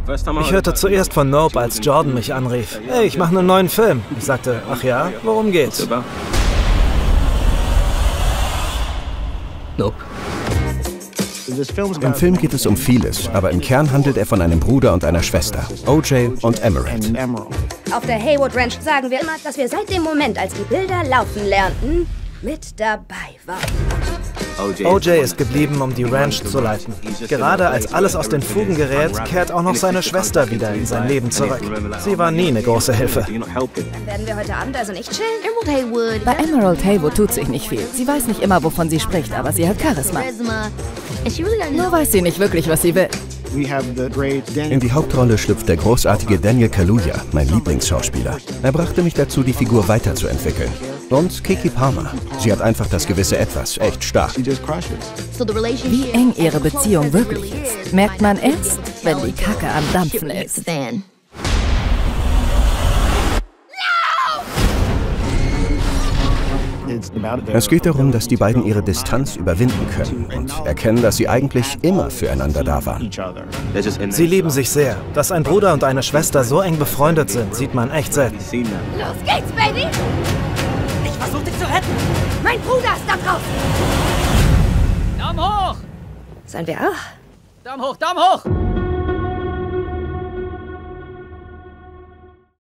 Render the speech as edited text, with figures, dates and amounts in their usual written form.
Ich hörte zuerst von Nope, als Jordan mich anrief. Hey, ich mache einen neuen Film. Ich sagte, ach ja, worum geht's? Nope. Im Film geht es um vieles, aber im Kern handelt er von einem Bruder und einer Schwester, OJ und Emerald. Auf der Haywood Ranch sagen wir immer, dass wir seit dem Moment, als die Bilder laufen lernten, mit dabei waren. OJ ist geblieben, um die Ranch zu leiten. Gerade als alles aus den Fugen gerät, kehrt auch noch seine Schwester wieder in sein Leben zurück. Sie war nie eine große Hilfe. Dann werden wir heute Abend also nicht chillen? Emerald Haywood. Bei Emerald Haywood tut sich nicht viel. Sie weiß nicht immer, wovon sie spricht, aber sie hat Charisma. Nur weiß sie nicht wirklich, was sie will. In die Hauptrolle schlüpft der großartige Daniel Kaluuya, mein Lieblingsschauspieler. Er brachte mich dazu, die Figur weiterzuentwickeln. Und Keke Palmer. Sie hat einfach das gewisse Etwas, echt stark. Wie eng ihre Beziehung wirklich ist, merkt man erst, wenn die Kacke am Dampfen ist. Es geht darum, dass die beiden ihre Distanz überwinden können und erkennen, dass sie eigentlich immer füreinander da waren. Sie lieben sich sehr. Dass ein Bruder und eine Schwester so eng befreundet sind, sieht man echt selten. Los geht's, Baby! Ich versuche dich zu retten. Mein Bruder ist da draußen! Daumen hoch! Sollen wir auch? Daumen hoch, Daumen hoch!